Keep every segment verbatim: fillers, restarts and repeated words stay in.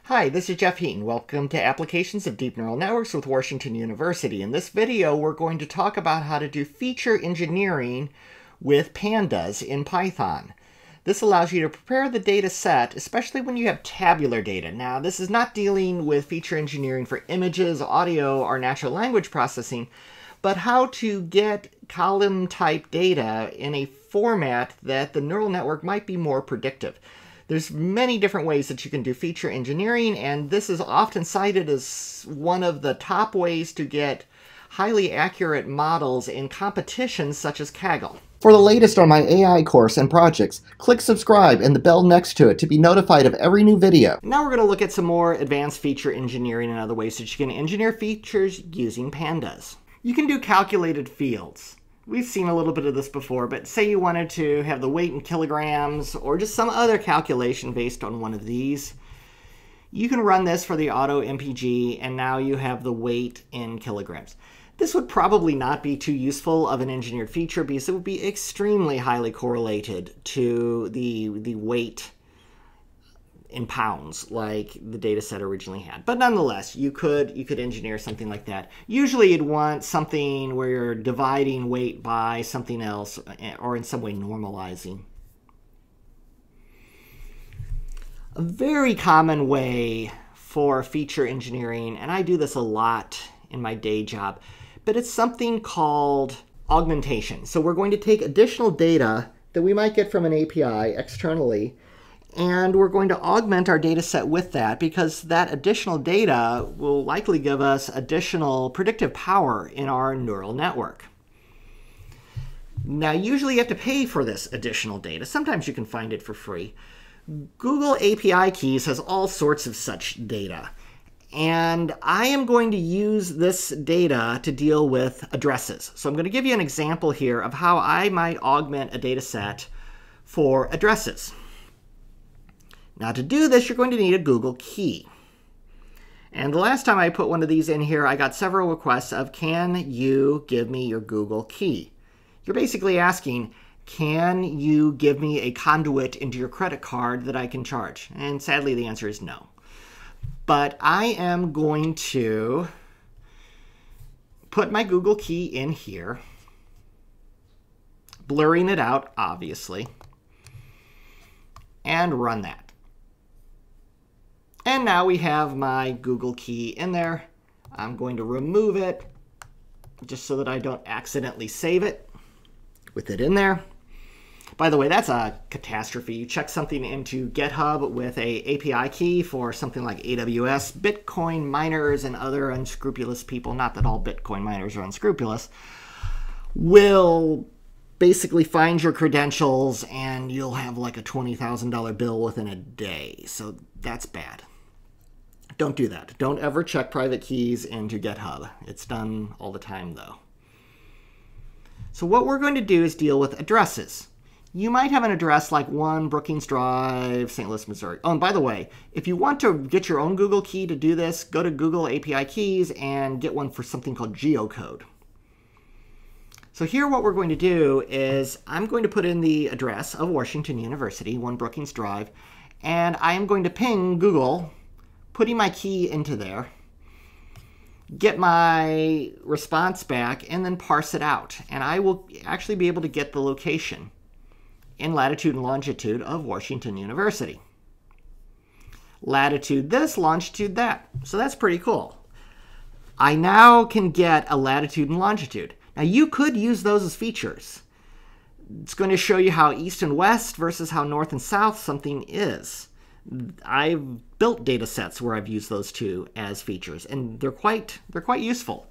Hi, this is Jeff Heaton. Welcome to Applications of Deep Neural Networks with Washington University. In this video, we're going to talk about how to do feature engineering with Pandas in Python. This allows you to prepare the data set, especially when you have tabular data. Now, this is not dealing with feature engineering for images, audio, or natural language processing, but how to get column type data in a format that the neural network might be more predictive. There's many different ways that you can do feature engineering, and this is often cited as one of the top ways to get highly accurate models in competitions such as Kaggle. For the latest on my A I course and projects, click subscribe and the bell next to it to be notified of every new video. Now we're going to look at some more advanced feature engineering and other ways that you can engineer features using Pandas. You can do calculated fields. We've seen a little bit of this before, but say you wanted to have the weight in kilograms or just some other calculation based on one of these. You can run this for the auto M P G, and now you have the weight in kilograms. This would probably not be too useful of an engineered feature because it would be extremely highly correlated to the, the weight in pounds like the data set originally had. But nonetheless, you could you could engineer something like that. Usually you'd want something where you're dividing weight by something else or in some way normalizing. A very common way for feature engineering, and I do this a lot in my day job, but it's something called augmentation. So we're going to take additional data that we might get from an A P I externally, and we're going to augment our data set with that because that additional data will likely give us additional predictive power in our neural network. Now, usually you have to pay for this additional data. Sometimes you can find it for free. Google A P I Keys has all sorts of such data. And I am going to use this data to deal with addresses. So I'm going to give you an example here of how I might augment a data set for addresses. Now to do this, you're going to need a Google key. And the last time I put one of these in here, I got several requests of, can you give me your Google key? You're basically asking, can you give me a conduit into your credit card that I can charge? And sadly, the answer is no. But I am going to put my Google key in here, blurring it out, obviously, and run that. And now we have my Google key in there. I'm going to remove it just so that I don't accidentally save it with it in there. By the way, that's a catastrophe. You check something into GitHub with a API key for something like A W S. Bitcoin miners and other unscrupulous people, not that all Bitcoin miners are unscrupulous, will basically find your credentials and you'll have like a twenty thousand dollar bill within a day. So that's bad. Don't do that. Don't ever check private keys into GitHub. It's done all the time, though. So what we're going to do is deal with addresses. You might have an address like one Brookings Drive, Saint Louis, Missouri. Oh, and by the way, if you want to get your own Google key to do this, go to Google A P I Keys and get one for something called geocode. So here what we're going to do is I'm going to put in the address of Washington University, one Brookings Drive, and I am going to ping Google, putting my key into there, get my response back, and then parse it out. And I will actually be able to get the location in latitude and longitude of Washington University. Latitude this, longitude that. So that's pretty cool. I now can get a latitude and longitude. Now you could use those as features. It's going to show you how east and west versus how north and south something is. I've built data sets where I've used those two as features, and they're quite, they're quite useful.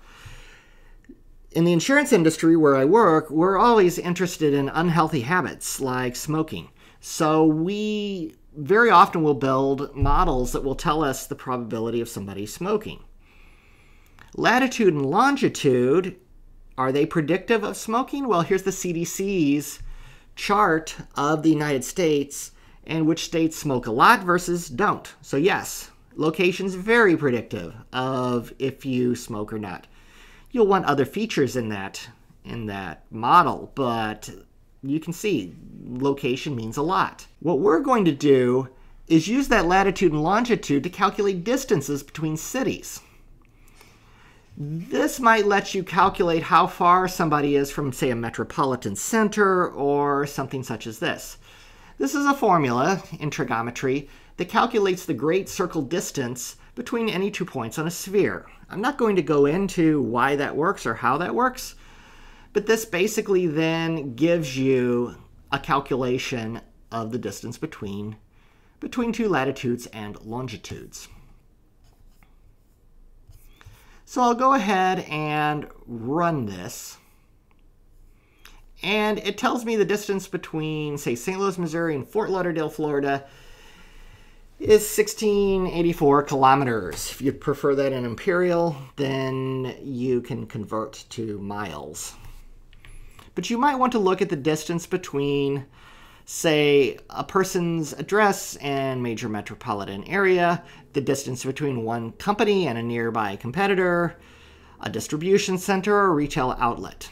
In the insurance industry where I work, we're always interested in unhealthy habits like smoking. So we very often will build models that will tell us the probability of somebody smoking. Latitude and longitude, are they predictive of smoking? Well, here's the C D C's chart of the United States and which states smoke a lot versus don't. So yes, location's very predictive of if you smoke or not. You'll want other features in that, in that model, but you can see location means a lot. What we're going to do is use that latitude and longitude to calculate distances between cities. This might let you calculate how far somebody is from, say, a metropolitan center or something such as this. This is a formula in trigonometry that calculates the great circle distance between any two points on a sphere. I'm not going to go into why that works or how that works, but this basically then gives you a calculation of the distance between, between two latitudes and longitudes. So I'll go ahead and run this. And it tells me the distance between, say, Saint Louis, Missouri and Fort Lauderdale, Florida is sixteen eighty-four kilometers. If you prefer that in imperial, then you can convert to miles. But you might want to look at the distance between, say, a person's address and major metropolitan area, the distance between one company and a nearby competitor, a distribution center or retail outlet.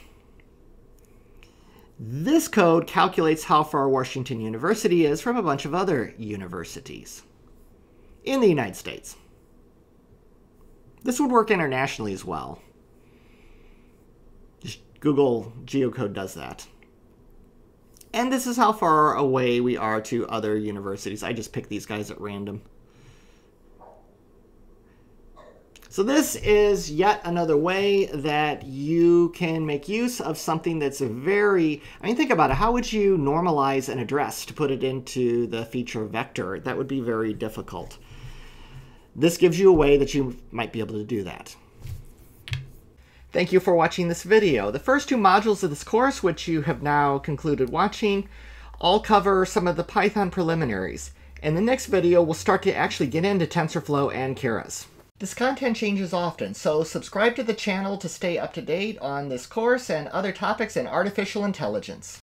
This code calculates how far Washington University is from a bunch of other universities in the United States. This would work internationally as well. Just Google geocode does that. And this is how far away we are to other universities. I just picked these guys at random. So this is yet another way that you can make use of something that's a very, I mean, think about it. How would you normalize an address to put it into the feature vector? That would be very difficult. This gives you a way that you might be able to do that. Thank you for watching this video. The first two modules of this course, which you have now concluded watching, all cover some of the Python preliminaries. In the next video, we'll start to actually get into TensorFlow and Keras. This content changes often, so subscribe to the channel to stay up to date on this course and other topics in artificial intelligence.